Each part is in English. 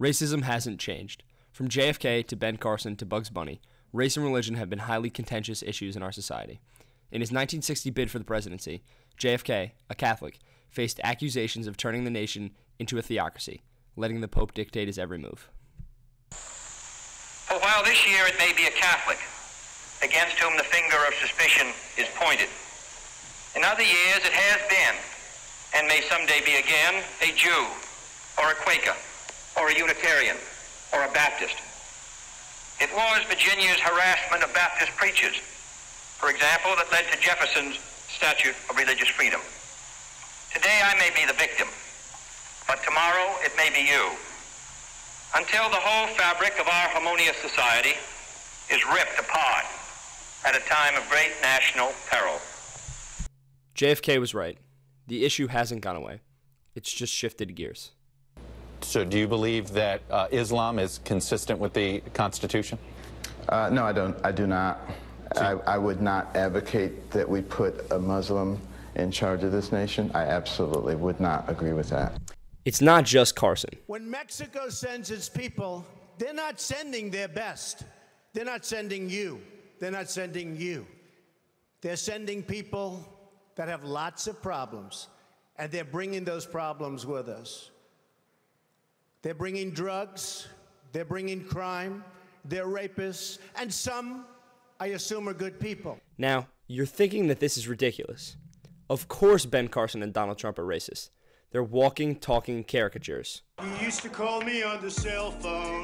Racism hasn't changed. From JFK to Ben Carson to Bugs Bunny, race and religion have been highly contentious issues in our society. In his 1960 bid for the presidency, JFK, a Catholic, faced accusations of turning the nation into a theocracy, letting the Pope dictate his every move. For while this year it may be a Catholic against whom the finger of suspicion is pointed, in other years it has been, and may someday be again, a Jew, or a Quaker, or a Unitarian, or a Baptist. It was Virginia's harassment of Baptist preachers, for example, that led to Jefferson's Statute of Religious Freedom. Today I may be the victim, but tomorrow it may be you, until the whole fabric of our harmonious society is ripped apart at a time of great national peril. JFK was right. The issue hasn't gone away. It's just shifted gears. So do you believe that Islam is consistent with the Constitution? No, I don't. I do not. I would not advocate that we put a Muslim in charge of this nation. I absolutely would not agree with that. It's not just Carson. When Mexico sends its people, they're not sending their best. They're not sending you. They're not sending you. They're sending people that have lots of problems, and they're bringing those problems with us. They're bringing drugs, they're bringing crime, they're rapists, and some, I assume, are good people. Now, you're thinking that this is ridiculous. Of course Ben Carson and Donald Trump are racist. They're walking, talking caricatures. You used to call me on the cell phone.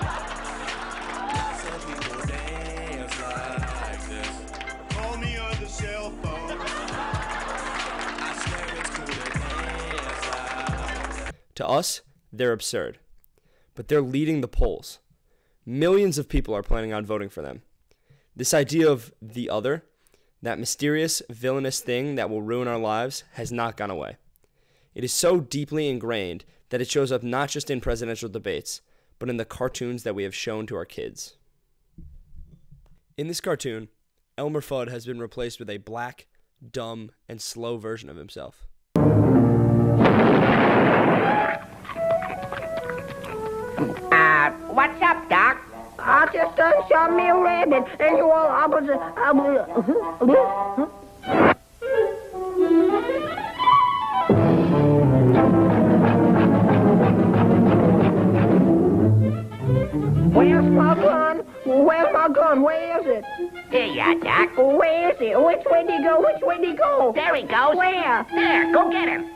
Call me on the cell phone. To us, they're absurd. But they're leading the polls. Millions of people are planning on voting for them. This idea of the other, that mysterious, villainous thing that will ruin our lives, has not gone away. It is so deeply ingrained that it shows up not just in presidential debates, but in the cartoons that we have shown to our kids. In this cartoon, Elmer Fudd has been replaced with a black, dumb, and slow version of himself. What's up, Doc? I just done shot me a rabbit, and you all, Where's my gun? Where's my gun? Where is it? Here you are, Doc. Where is it? Which way do you go? Which way do you go? There he goes. Where? There, go get him.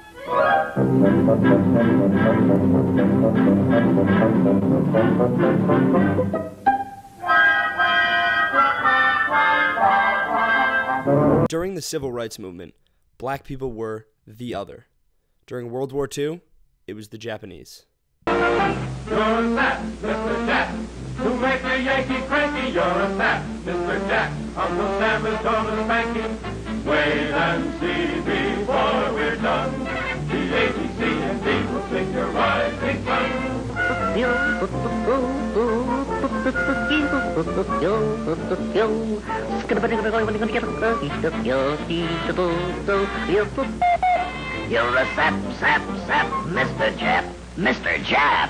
During the Civil Rights Movement, black people were the other. During World War II, it was the Japanese. You're a sap, Mr. Jack. To make a Yankee cranky, you're a sap, Mr. Jack. Uncle Sam is gonna spank you. Wait and see before we're done. The ABC and D will sing your rising sun. You're a sap, Mr. Jap. Mr. Jap.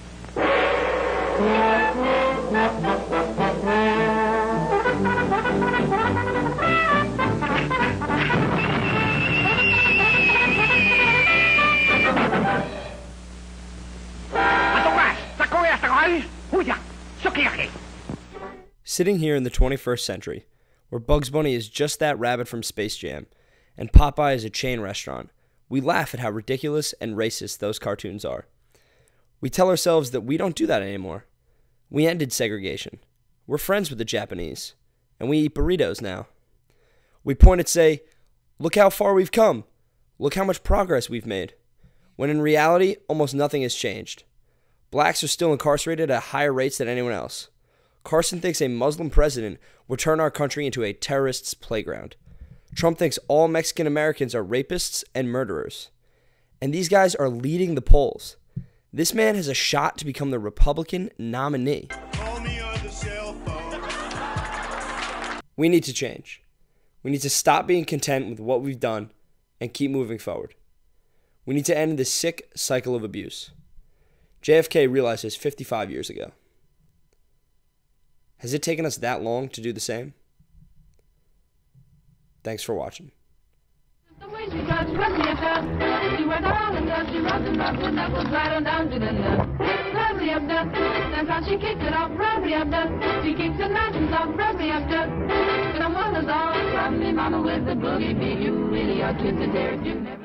Sitting here in the 21st century, where Bugs Bunny is just that rabbit from Space Jam, and Popeye is a chain restaurant, we laugh at how ridiculous and racist those cartoons are. We tell ourselves that we don't do that anymore. We ended segregation. We're friends with the Japanese, and we eat burritos now. We point and say, look how far we've come. Look how much progress we've made. When in reality, almost nothing has changed. Blacks are still incarcerated at higher rates than anyone else. Carson thinks a Muslim president will turn our country into a terrorist's playground. Trump thinks all Mexican Americans are rapists and murderers. And these guys are leading the polls. This man has a shot to become the Republican nominee. Call me on the cell phone. We need to change. We need to stop being content with what we've done and keep moving forward. We need to end this sick cycle of abuse. JFK realized this 55 years ago. Has it taken us that long to do the same? Thanks for watching. The way she does, rub me up there. She went around and does, she rubbed and rubbed, and knuckles right on down to the nut. Rub me up there. That's how she kicked it off, rub me up there. She kicks the mountains off, rub me up there. But I'm one of those, rub me mama with the boogie beat. You really are twisted there if you never.